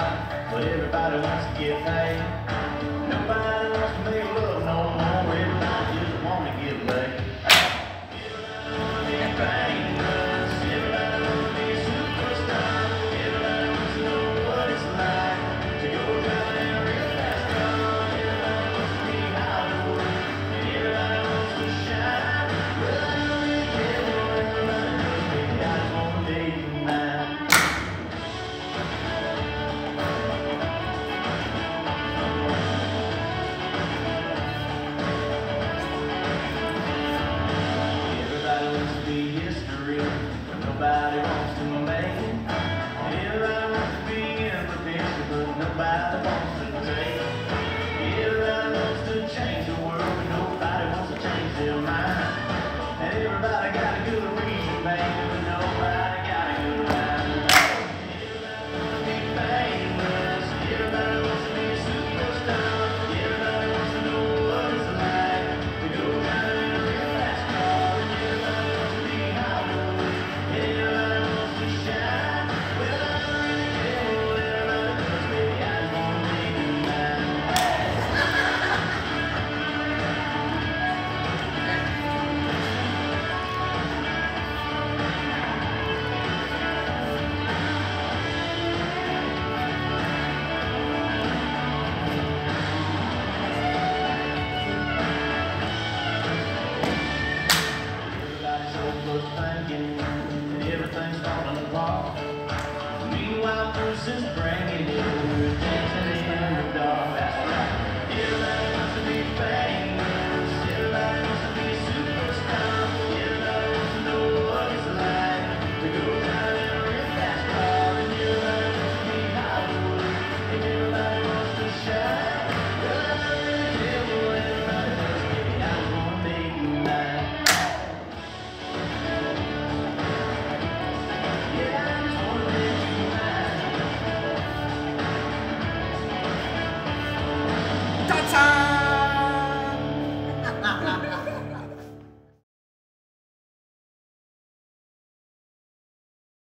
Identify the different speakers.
Speaker 1: hot, but everybody wants to get paid. Nobody wants to make love no more. Everybody just want to get laid. Everybody famous. Everybody wants to be a superstar. Everybody wants to know what it's like to go driving in a real fast car. Everybody wants to be Hollywood. And everybody wants to shine. Well, I don't really care what everybody does. Maybe I just want to date tonight. Everybody wants to be history, but nobody wants to make it. Everybody wants to be in the picture, but nobody wants to take it. Everybody wants to change the world, but nobody wants to change their mind. And everybody got a good reason, baby, but nobody got a good mind. Everybody wants to be famous. Everybody wants to be a superstar. Everybody wants to know what it's like to go driving in a real fast car. Everybody wants to be Hollywood. Everybody wants to shine. Well, I don't really care what everybody does, baby. I just want to be tonight. Everybody's overthinking, and everything's falling apart. Meanwhile, Bruce is bringing it.